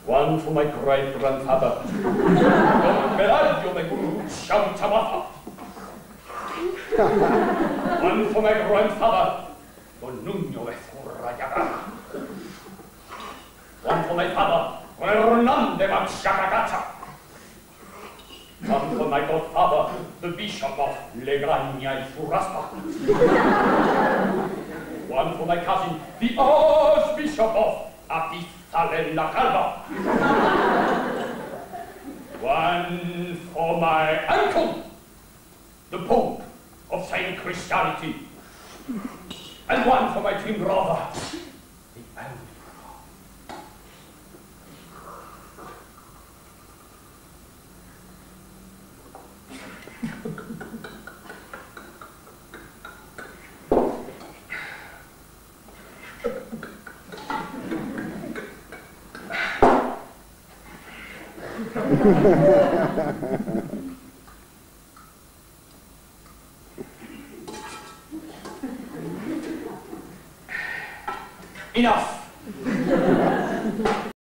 One for my great-grandfather, Don Beladio de Chamtamata. One for my grandfather, Don Nuno Escurrayaga. One for my father, Don Hernan de Machacagata. One for my godfather, the Bishop of Legrania y Furaspa. One for my cousin, the Archbishop of Apisalena Calva. One for my uncle, the Pope of Saint Christianity. And one for my twin brother, the Emperor. Enough.